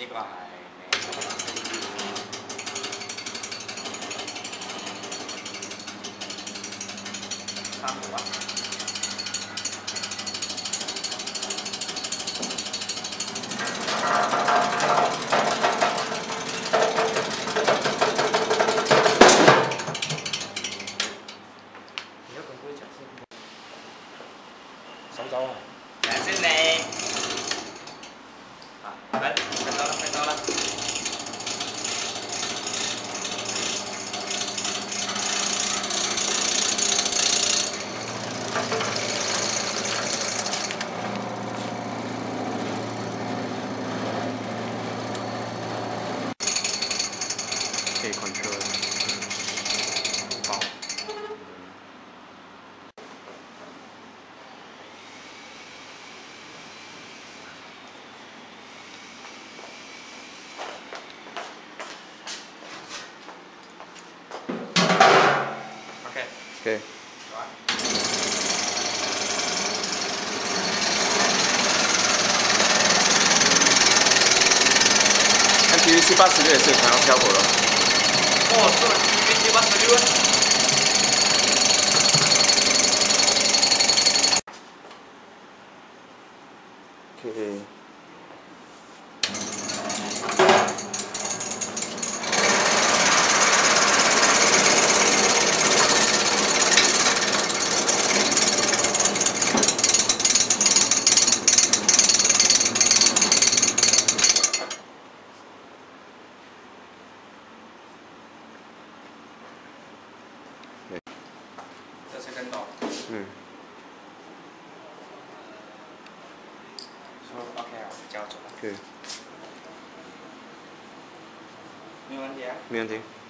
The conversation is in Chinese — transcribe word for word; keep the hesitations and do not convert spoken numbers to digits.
这个还没。差不多。你要跟鬼讲是？收走啊！来，先嚟。啊，快，快到了，快到了。 可以 control 包。OK。OK。看 P V C 八十六也是有同样效果的。 哦，是 P V C 八十六。OK。这是跟斗。嗯。说 OK 啊，交走了。可以。没有问题啊。没问题。